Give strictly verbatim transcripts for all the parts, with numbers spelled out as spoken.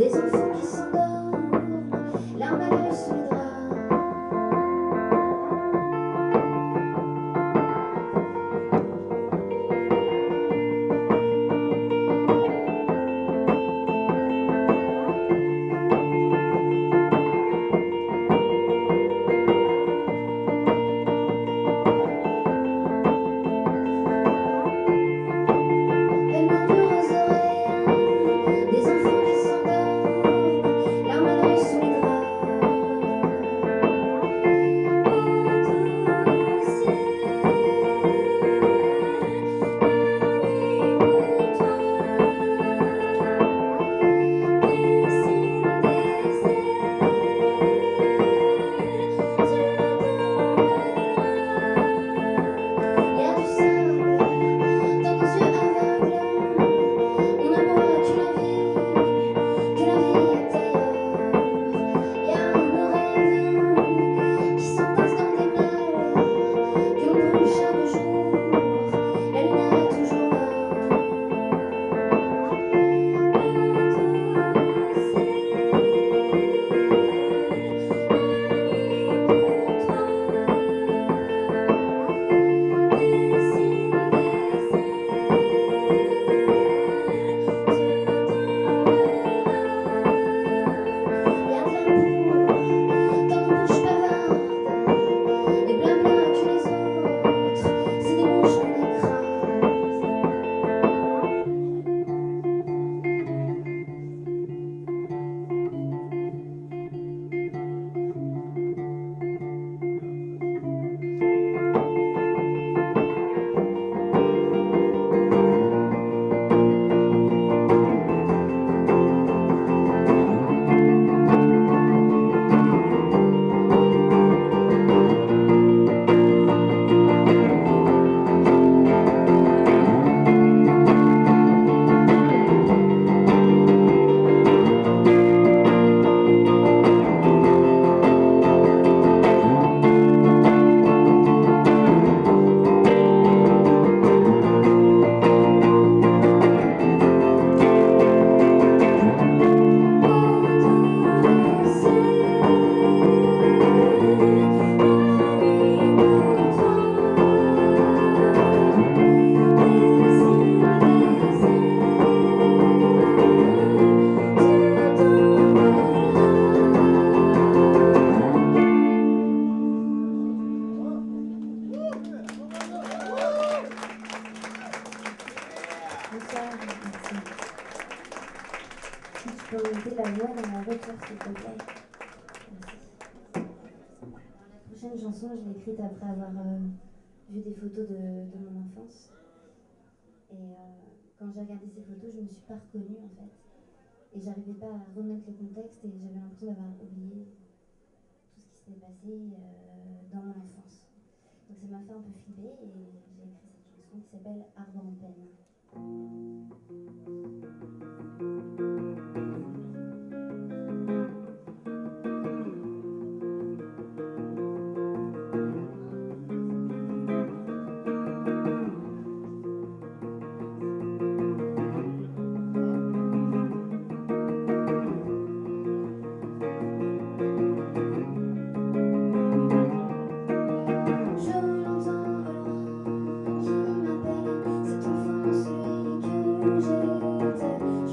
chanson, je l'ai écrite après avoir euh, vu des photos de, de mon enfance. Et euh, quand j'ai regardé ces photos, je ne me suis pas reconnue en fait. Et j'arrivais pas à remettre le contexte et j'avais l'impression d'avoir oublié tout ce qui s'était passé euh, dans mon enfance. Donc ça m'a fait un peu flipper et j'ai écrit cette chanson qui s'appelle Ardent en peine. Je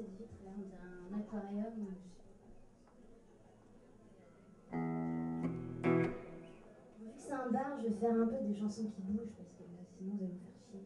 cette vitre là, on dirait un aquarium. Vu que c'est un bar, je vais faire un peu des chansons qui bougent parce que là, sinon vous allez me faire chier.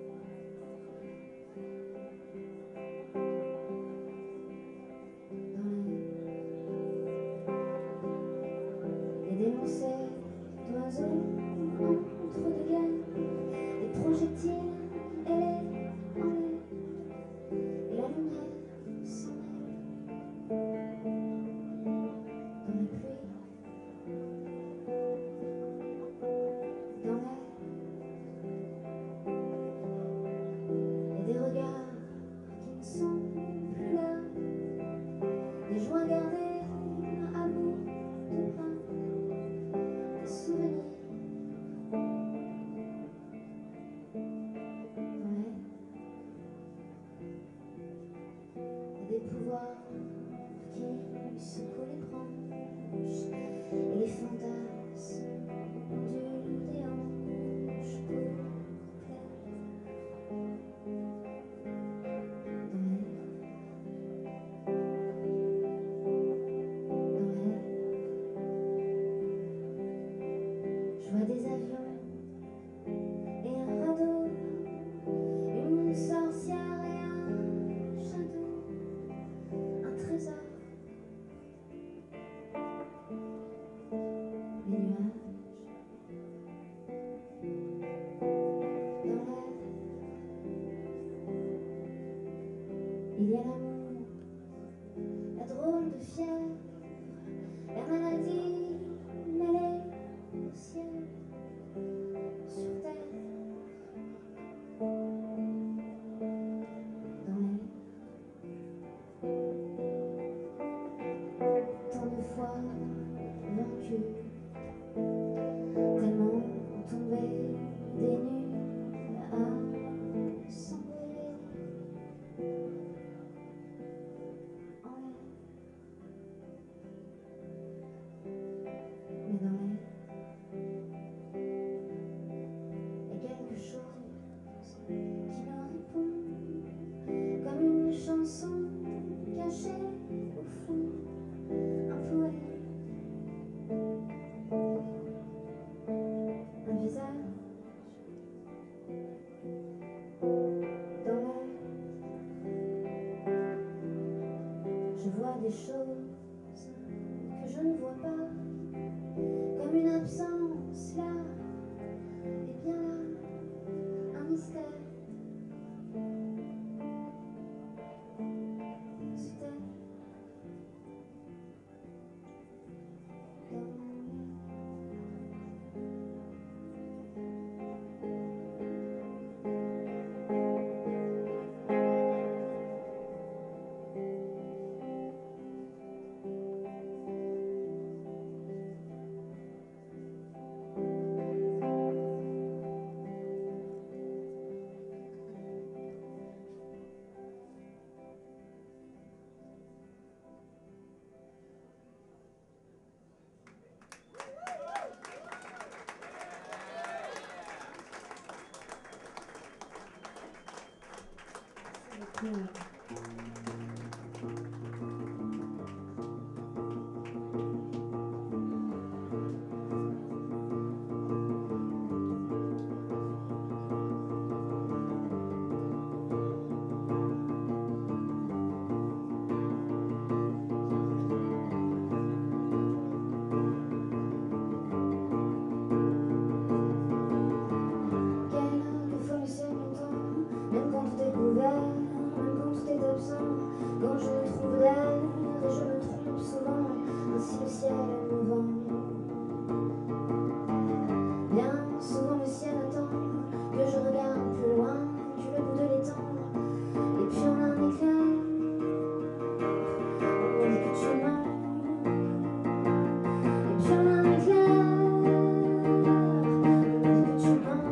Dans dois garder à bout de bras des souvenirs. Ouais. Des pouvoirs qui secouent les branches et les fantasmes ondulent des hanches pour plaire. Je vois des avions et un radeau, une sorcière et un château, un trésor, les nuages dans l'air. Il y a l'amour, la drôle de fièvre, la maladie mêlée au ciel. Sur terre, dans l'air, tant de fois vaincu, tellement tombé des nues à s'envoler en l'air, mais dans l'air. Quelque chose qui me répond comme une chanson cachée au fond, un poème, un visage dans l'air. Je vois des choses que je ne vois pas, comme une absence là et bien là, un mystère. Se tait dans l'air. Merci beaucoup. Quelquefois le ciel m'entend, même quand tout est couvert, même quand tout est absent, quand je me trouve d'air et je me trompe souvent, ainsi le ciel est mouvant. Bien souvent le ciel attend que je regarde plus loin que le bout de l'étang, et puis on a un éclair, on me dit que tu mens, et puis on a un éclair, on me dit que tu mens.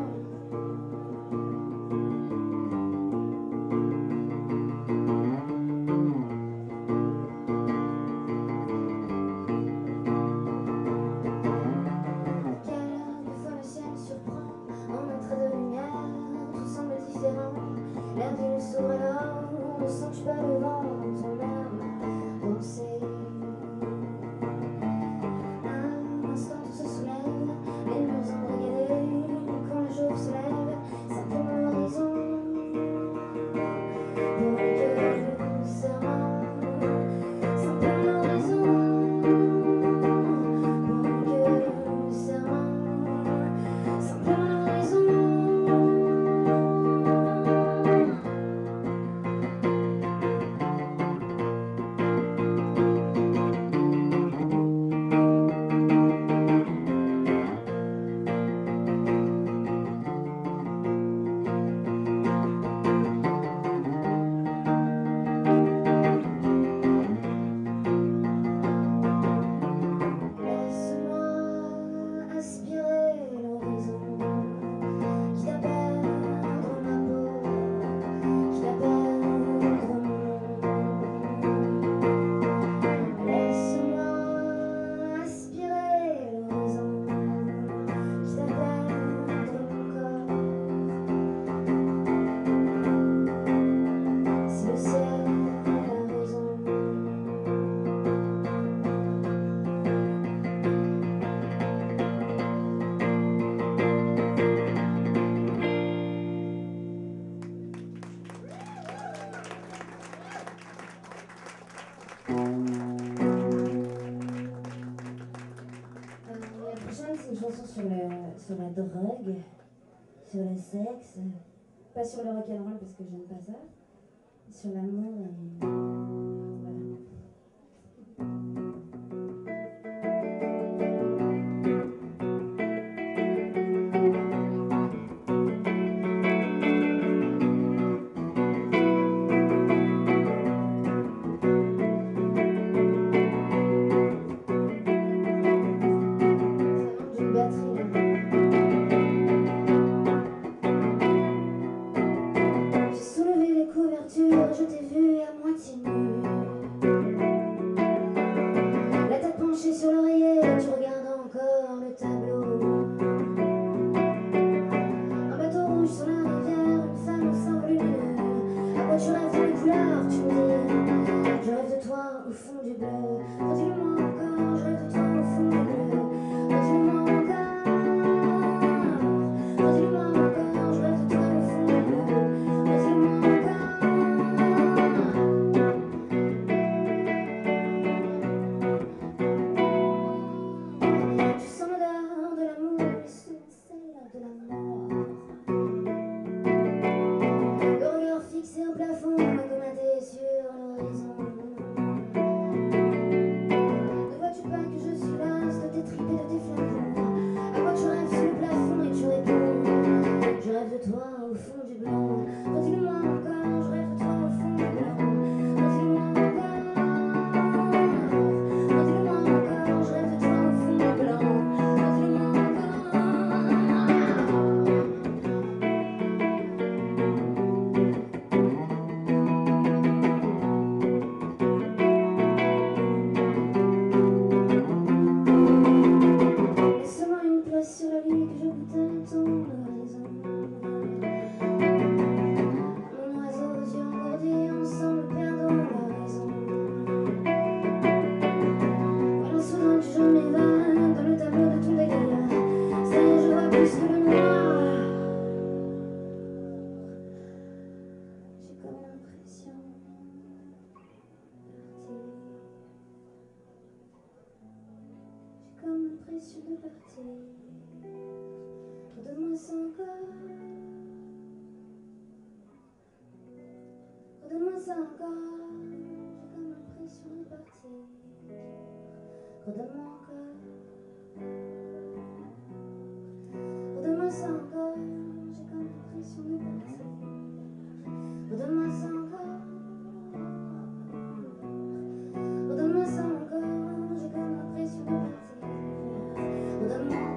La prochaine, c'est une chanson sur, le, sur la drogue, sur le sexe, pas sur le rock'n'roll parce que j'aime pas ça, sur l'amour et voilà. Je t'ai vu à moitié nu, la tête penchée sur l'oreiller, tu regardes encore le tableau. Un bateau rouge sur la rivière, une femme au sein lumineux. À quoi tu rêves dans les couleurs, tu me dis. Je rêve de toi au fond du bleu. Redis-le-moi encore, je rêve de toi au fond du bleu. Redis-le-moi encore, redis-le-moi encore, je rêve de toi au fond du bleu. Redis-le-moi encore. Fixé au plafond, aggomaté sur l'horizon. Ne vois-tu pas que je suis lasse de tes tripes et de tes flacons? À quoi tu rêves sur le plafond et tu réponds. Je rêve de toi au fond du blanc. Redis-le-moi encore, je rêve de toi au fond du blanc. Redis-le-moi encore, redis-le-moi encore, je rêve de toi au fond du blanc. Redis-le-moi encore. Sur la lit que je goûtais ton horizon. Mon oiseau aux yeux engourdis, ensemble perdons la raison. Voilà soudain que je m'évade dans le tableau de ton délire. Ça y est, je vois plus que le noir. J'ai comme l'impression de partir. J'ai comme l'impression de partir. Redonne-moi ça encore. Redonne-moi ça encore. J'ai comme l'impression de partir. Redonne-moi encore. Redonne-moi ça encore. J'ai comme l'impression de partir. Redonne-moi ça encore. Redonne-moi ça encore. J'ai comme l'impression de partir. Redonne-moi encore.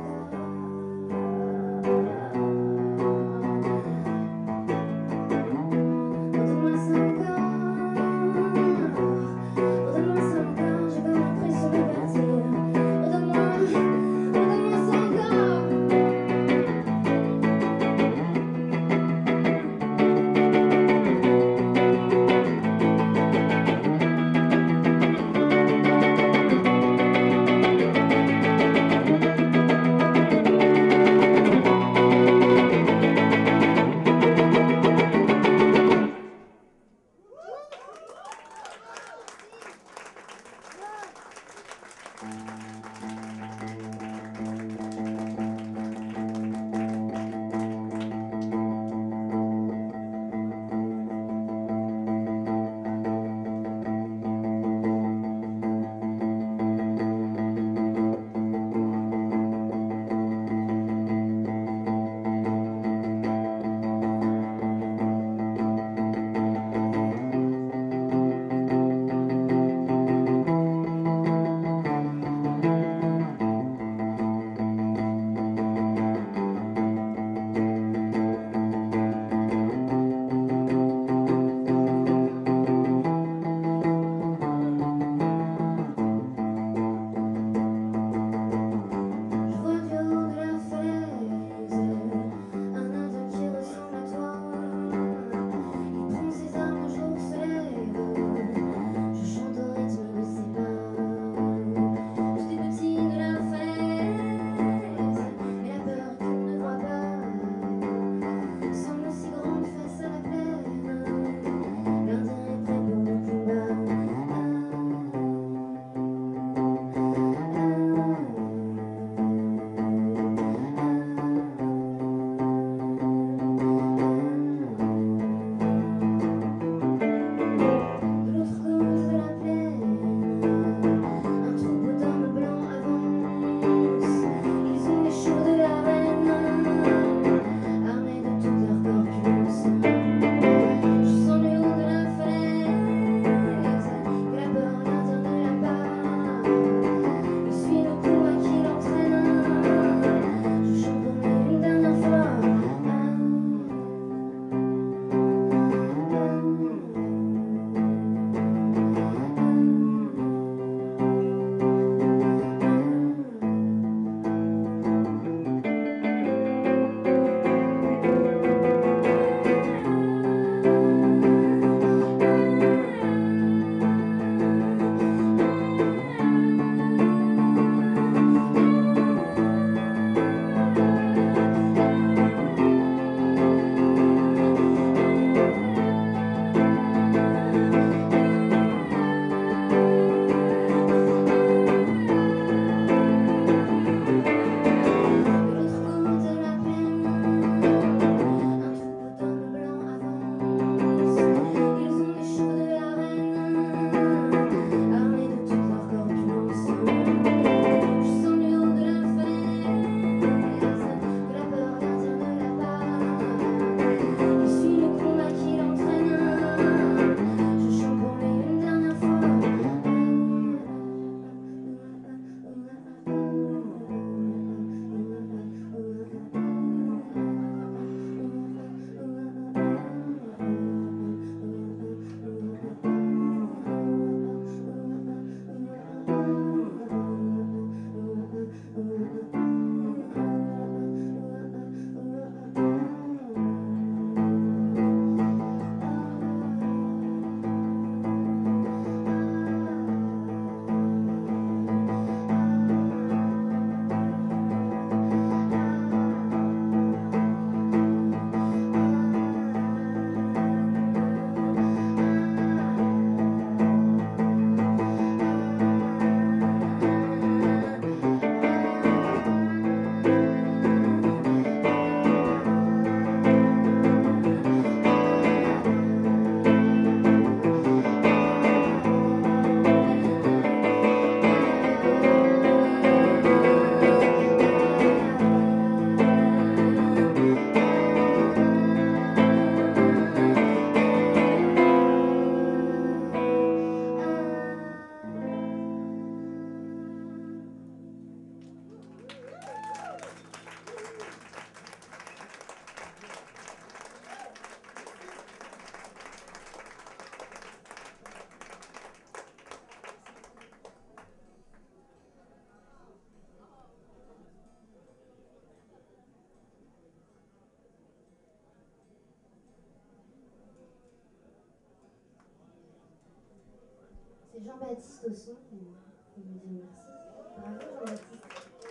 C'est Jean-Baptiste au son, et il me dit merci. Bravo Jean-Baptiste.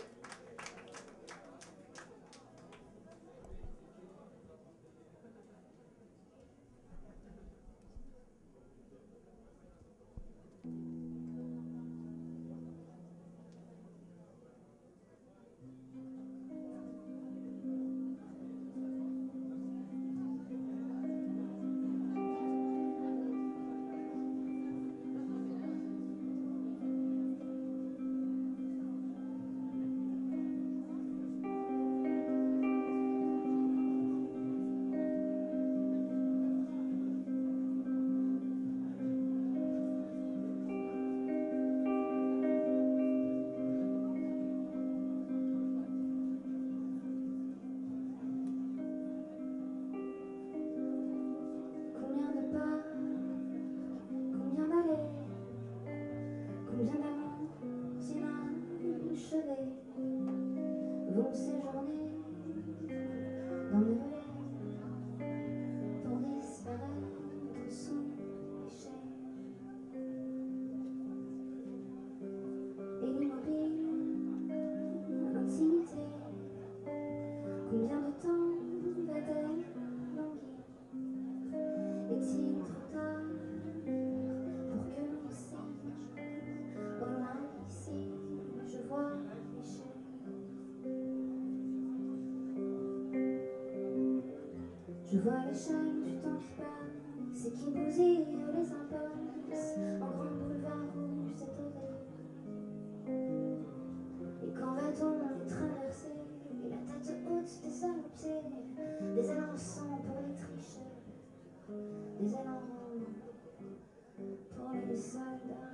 Vont séjourner dans mes volets pour disparaître sous l'échelle. Et l'immobile intimité, combien de temps va-t-elle languir? Est-il trop tard pour que l'on signe? Au loin ici, je vois l'échelle. Je vois l'échelle du temps qui passe et qui bousille les impulses en grand boulevard rouge étouré. Et quand va-t-on les traverser? Et la tête haute des ailes aux pieds, des ailes en sang pour les tricheurs, des ailes en rond pour les soldats.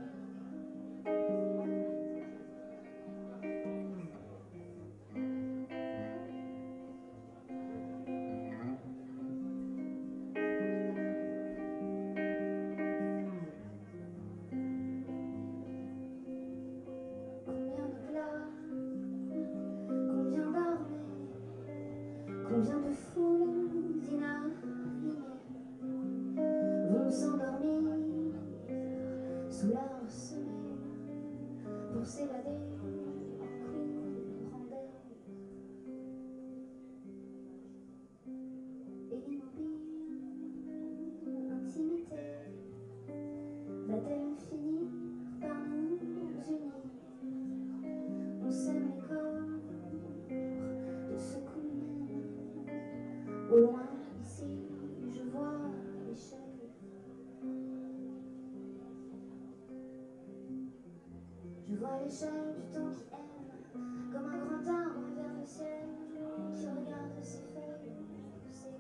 Combien de foules inanimées vont s'endormir sous leur sommeil pour s'évader en courant d'air. Et l'immobile intimité va-t-elle finir par nous unir? On sème les corps de ce qu'on aime. Au loin ici, je vois l'échelle. Je vois l'échelle du temps qui aime, comme un grand arbre vers le ciel, qui regarde ses feuilles pousser.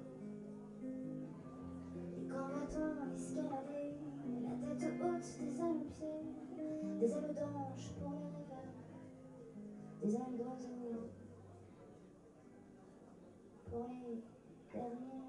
Et quand va-t-on escalader la tête haute des ailes aux pieds, des ailes d'ange pour les rêveurs, des ailes d'oiseaux pour les derniers.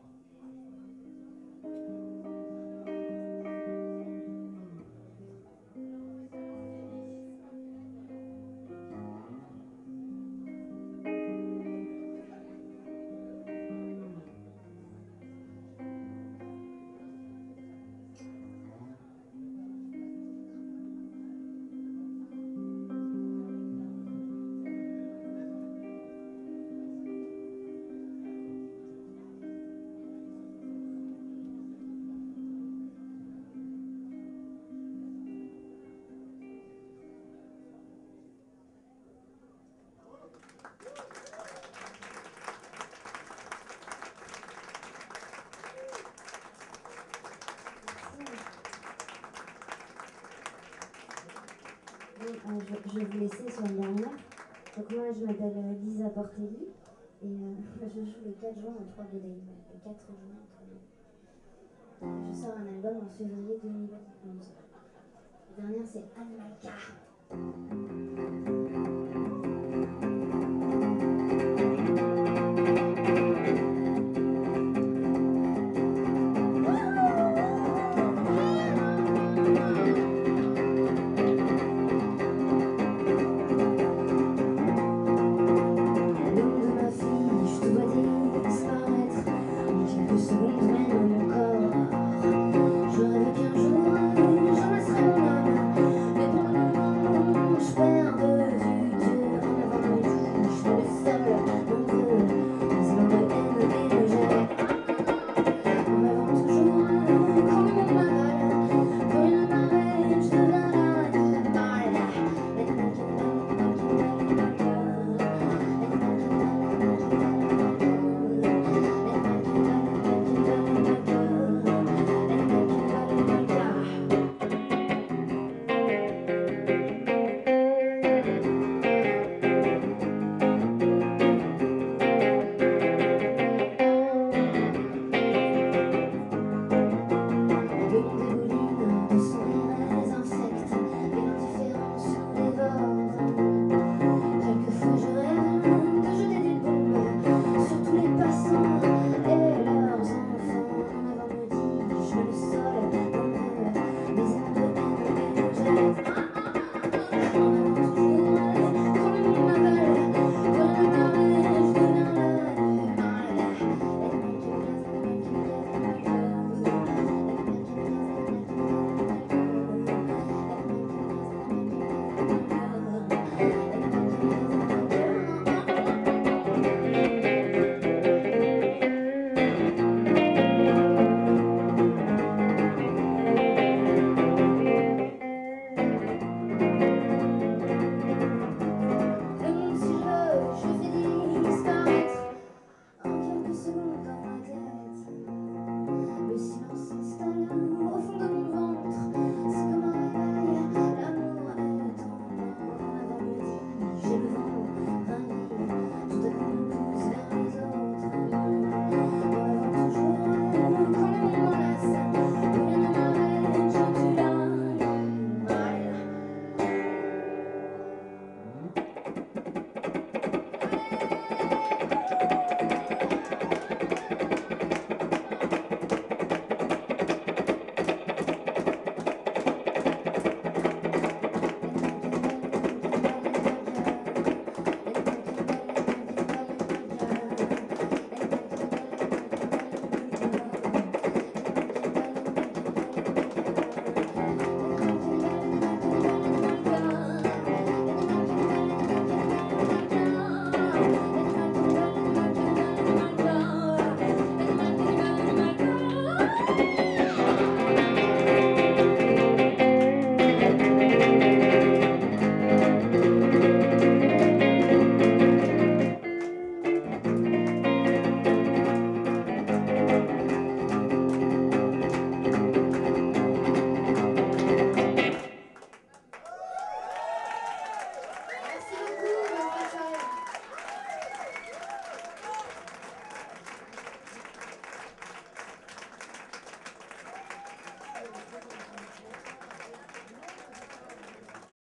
Euh, je, je vais vous laisser sur une dernière. Donc moi je m'appelle Lisa Portelli et euh, je joue le quatre juin au trois Godey. Le quatre juin au trois Godey. Je sors un album en février deux mille onze. La dernière c'est Animal Car.